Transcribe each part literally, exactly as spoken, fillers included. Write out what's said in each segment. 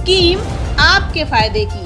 Scheme आपके फायदे की।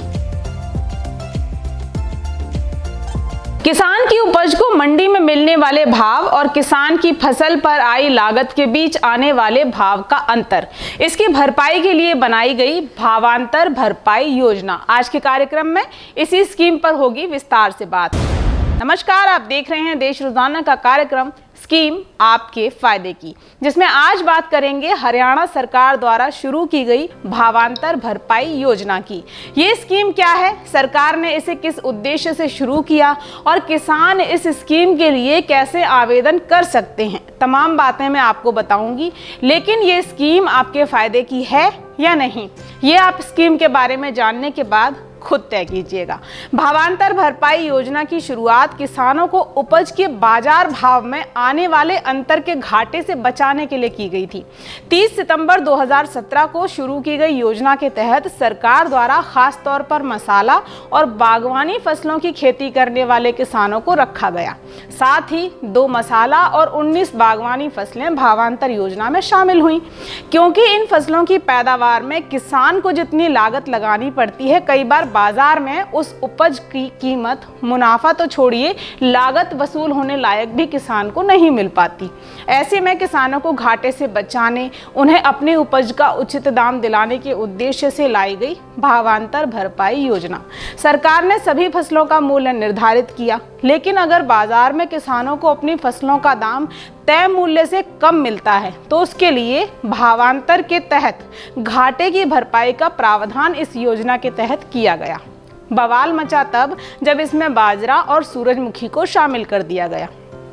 किसान की उपज को मंडी में मिलने वाले भाव और किसान की फसल पर आई लागत के बीच आने वाले भाव का अंतर, इसकी भरपाई के लिए बनाई गई भावांतर भरपाई योजना। आज के कार्यक्रम में इसी स्कीम पर होगी विस्तार से बात। नमस्कार, आप देख रहे हैं देश रोजाना का कार्यक्रम स्कीम आपके फायदे की, जिसमें आज बात करेंगे हरियाणा सरकार द्वारा शुरू की गई भावांतर भरपाई योजना की। ये स्कीम क्या है, सरकार ने इसे किस उद्देश्य से शुरू किया और किसान इस स्कीम के लिए कैसे आवेदन कर सकते हैं, तमाम बातें मैं आपको बताऊंगी। लेकिन ये स्कीम आपके फायदे की है या नहीं, ये आप स्कीम के बारे में जानने के बाद खुद तय कीजिएगा। भावांतर भरपाई योजना की शुरुआत किसानों को उपज के बाजार भाव में आने वाले अंतर के घाटे से बचाने के लिए की गई थी। तीस सितंबर दो हज़ार सत्रह को शुरू की गई योजना के तहत सरकार द्वारा खास तौर पर मसाला और बागवानी फसलों की खेती करने वाले किसानों को रखा गया। साथ ही दो मसाला और उन्नीस बागवानी फसलें भावांतर योजना में शामिल हुई, क्योंकि इन फसलों की पैदावार में किसान को जितनी लागत लगानी पड़ती है, कई बार बाजार में उस उपज की कीमत, मुनाफा तो छोड़िए, लागत वसूल होने लायक भी किसान को नहीं मिल पाती। ऐसे में किसानों को घाटे से बचाने, उन्हें अपनी उपज का उचित दाम दिलाने के उद्देश्य से लाई गई भावांतर भरपाई योजना। सरकार ने सभी फसलों का मूल्य निर्धारित किया, लेकिन अगर बाजार में किसानों को अपनी फसलों का दाम तय मूल्य से कम मिलता है तो उसके लिए भावांतर के तहत घाटे की भरपाई का प्रावधान इस योजना के तहत किया गया। बवाल मचा तब जब इसमें बाजरा और सूरजमुखी को शामिल कर दिया गया।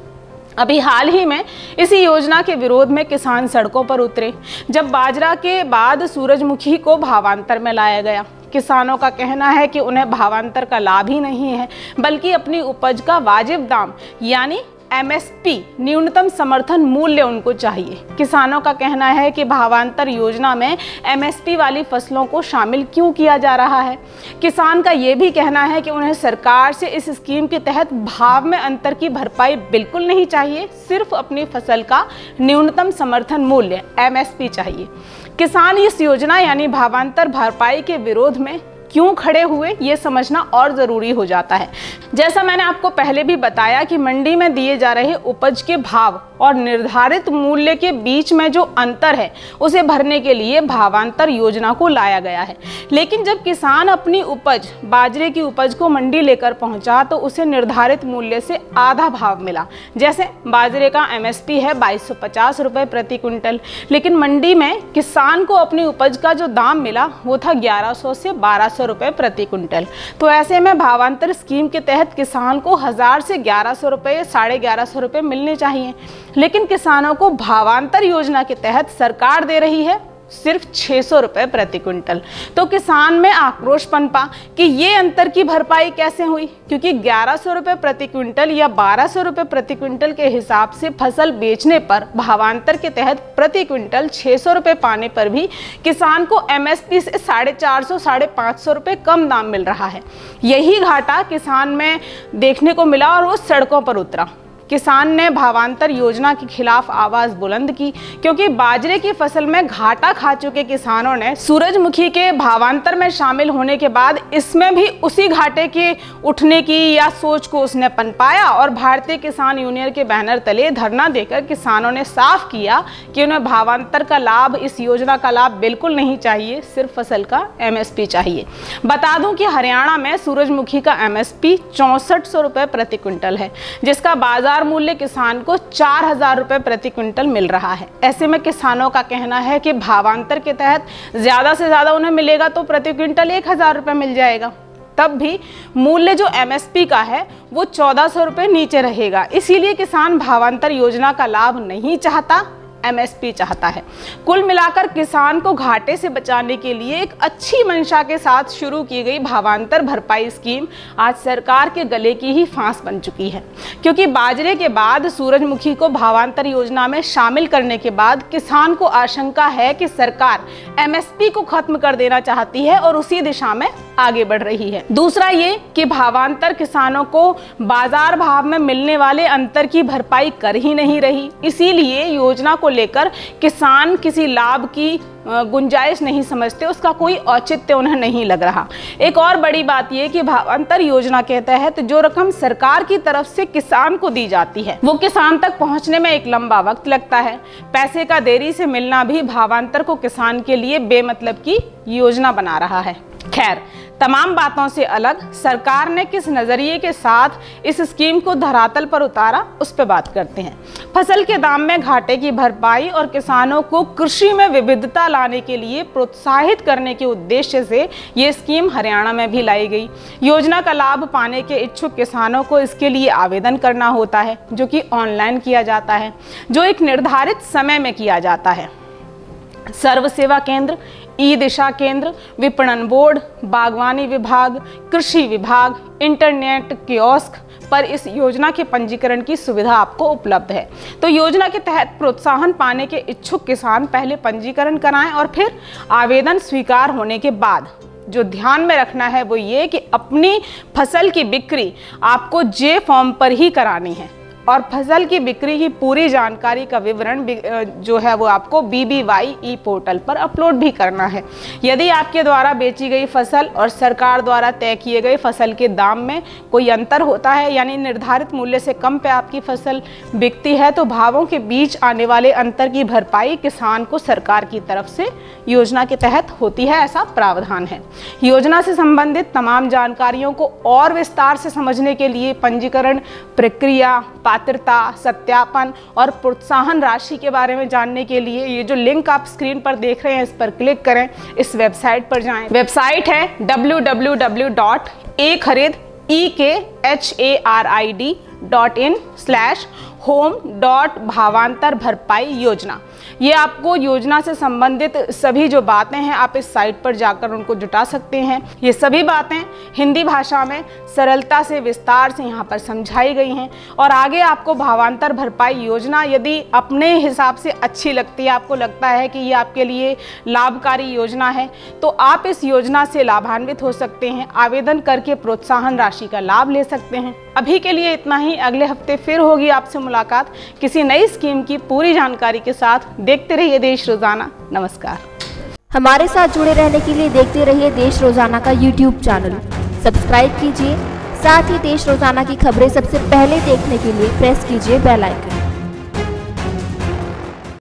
अभी हाल ही में इसी योजना के विरोध में किसान सड़कों पर उतरे, जब बाजरा के बाद सूरजमुखी को भावांतर में लाया गया। किसानों का कहना है कि उन्हें भावांतर का लाभ ही नहीं है, बल्कि अपनी उपज का वाजिब दाम यानी एम एस पी न्यूनतम समर्थन मूल्य उनको चाहिए। किसानों का कहना है कि भावांतर योजना में एम एस पी वाली फसलों को शामिल क्यों किया जा रहा है। किसान का ये भी कहना है कि उन्हें सरकार से इस स्कीम के तहत भाव में अंतर की भरपाई बिल्कुल नहीं चाहिए, सिर्फ अपनी फसल का न्यूनतम समर्थन मूल्य एम एस पी चाहिए। किसान इस योजना यानी भावांतर भरपाई के विरोध में क्यों खड़े हुए, ये समझना और ज़रूरी हो जाता है। जैसा मैंने आपको पहले भी बताया कि मंडी में दिए जा रहे उपज के भाव और निर्धारित मूल्य के बीच में जो अंतर है, उसे भरने के लिए भावांतर योजना को लाया गया है। लेकिन जब किसान अपनी उपज, बाजरे की उपज को मंडी लेकर पहुंचा तो उसे निर्धारित मूल्य से आधा भाव मिला। जैसे बाजरे का एम एस पी है बाईस सौ पचास रुपये प्रति क्विंटल, लेकिन मंडी में किसान को अपनी उपज का जो दाम मिला वो था ग्यारह सौ से बारह सौ रुपये प्रति क्विंटल। तो ऐसे में भावांतर स्कीम के तहत किसान को हजार से ग्यारह सौ रुपये, साढ़े ग्यारह सौ रुपये मिलने चाहिए, लेकिन किसानों को भावांतर योजना के तहत सरकार दे रही है सिर्फ छह सौ रुपये प्रति क्विंटल। तो किसान में आक्रोश पनपा कि ये अंतर की भरपाई कैसे हुई, क्योंकि ग्यारह सौ रुपये प्रति क्विंटल या बारह सौ रुपये प्रति क्विंटल के हिसाब से फसल बेचने पर भावांतर के तहत प्रति क्विंटल छह सौ रुपये पाने पर भी किसान को एम एस पी से साढ़े चार सौ साढ़े पाँच सौ रुपये कम दाम मिल रहा है। यही घाटा किसान में देखने को मिला और वो सड़कों पर उतरा। किसान ने भावांतर योजना के खिलाफ आवाज बुलंद की, क्योंकि बाजरे की फसल में घाटा खा चुके किसानों ने सूरजमुखी के भावांतर में शामिल होने के बाद इसमें भी उसी घाटे के उठने की या सोच को उसने पनपाया और भारतीय किसान यूनियन के बैनर तले धरना देकर किसानों ने साफ किया कि उन्हें भावांतर का लाभ, इस योजना का लाभ बिल्कुल नहीं चाहिए, सिर्फ फसल का एम एस पी चाहिए। बता दूं कि हरियाणा में सूरजमुखी का एम एस पी चौंसठ सौ रुपये प्रति क्विंटल है, जिसका बाजार मूल्य किसान को चार हजार रुपए प्रति क्विंटल मिल रहा है। ऐसे में किसानों का कहना है कि भावांतर के तहत ज्यादा से ज्यादा उन्हें मिलेगा तो प्रति क्विंटल एक हजार रुपए मिल जाएगा, तब भी मूल्य जो एम एस पी का है वो चौदह सौ रुपए नीचे रहेगा। इसीलिए किसान भावांतर योजना का लाभ नहीं चाहता, एम एस पी चाहता है। कुल मिलाकर किसान को घाटे से बचाने के लिए एक अच्छी मंशा के साथ शुरू की गई भावांतर भरपाई स्कीम आज सरकार के गले की ही फांस बन चुकी है, क्योंकि बाजरे के बाद सूरजमुखी को भावांतर योजना में शामिल करने के बाद किसान को आशंका है कि सरकार एम एस पी को खत्म कर देना चाहती है और उसी दिशा में आगे बढ़ रही है। दूसरा ये कि भावांतर किसानों को बाजार भाव में मिलने वाले अंतर की भरपाई कर ही नहीं रही, इसीलिए योजना को को लेकर किसान किसी लाभ की गुंजाइश नहीं समझते, उसका कोई औचित्य उन्हें नहीं लग रहा। एक और बड़ी बात यह कि भावांतर योजना के तहत जो रकम सरकार की तरफ से किसान को दी जाती है वो किसान तक पहुंचने में एक लंबा वक्त लगता है। पैसे का देरी से मिलना भी भावांतर को किसान के लिए बेमतलब की योजना बना रहा है। खैर, तमाम बातों से अलग सरकार ने किस नजरिए के साथ इस स्कीम को धरातल पर उतारा, उस पर बात करते हैं। फसल के दाम में घाटे की भरपाई और किसानों को कृषि में विविधता लाने के लिए प्रोत्साहित करने के उद्देश्य से ये स्कीम हरियाणा में भी लाई गई। योजना का लाभ पाने के इच्छुक किसानों को इसके लिए आवेदन करना होता है, जो कि ऑनलाइन किया जाता है, जो एक निर्धारित समय में किया जाता है। सर्व सेवा केंद्र, ई दिशा केंद्र, विपणन बोर्ड, बागवानी विभाग, कृषि विभाग, इंटरनेट कियोस्क पर इस योजना के पंजीकरण की सुविधा आपको उपलब्ध है। तो योजना के तहत प्रोत्साहन पाने के इच्छुक किसान पहले पंजीकरण कराएं और फिर आवेदन स्वीकार होने के बाद जो ध्यान में रखना है वो ये कि अपनी फसल की बिक्री आपको जे फॉर्म पर ही करानी है और फसल की बिक्री की पूरी जानकारी का विवरण जो है वो आपको B B Y E portal पर अपलोड भी करना है। यदि आपके द्वारा बेची गई फसल और सरकार द्वारा तय किए गए फसल के दाम में कोई अंतर होता है, यानी निर्धारित मूल्य से कम पे आपकी फसल बिकती है, तो भावों के बीच आने वाले अंतर की भरपाई किसान को सरकार की तरफ से योजना के तहत होती है, ऐसा प्रावधान है। योजना से संबंधित तमाम जानकारियों को और विस्तार से समझने के लिए पंजीकरण प्रक्रिया, पात्रता, सत्यापन और प्रोत्साहन राशि के बारे में जानने के लिए ये जो लिंक आप स्क्रीन पर देख रहे हैं इस पर क्लिक करें, इस वेबसाइट पर जाएं। वेबसाइट है W W W dot e Kharid E K H A R I D dot in slash home dot Bhavantar Bharpai योजना। ये आपको योजना से संबंधित सभी जो बातें हैं आप इस साइट पर जाकर उनको जुटा सकते हैं। ये सभी बातें हिंदी भाषा में सरलता से विस्तार से यहाँ पर समझाई गई हैं और आगे आपको भावांतर भरपाई योजना यदि अपने हिसाब से अच्छी लगती है, आपको लगता है कि ये आपके लिए लाभकारी योजना है, तो आप इस योजना से लाभान्वित हो सकते हैं, आवेदन करके प्रोत्साहन राशि का लाभ ले सकते हैं। अभी के लिए इतना ही। अगले हफ्ते फिर होगी आपसे मुलाकात किसी नई स्कीम की पूरी जानकारी के साथ। देखते रहिए देश रोजाना। नमस्कार। हमारे साथ जुड़े रहने के लिए देखते रहिए देश रोजाना का यूट्यूब चैनल सब्सक्राइब कीजिए। साथ ही देश रोजाना की खबरें सबसे पहले देखने के लिए प्रेस कीजिए बेल आइकन।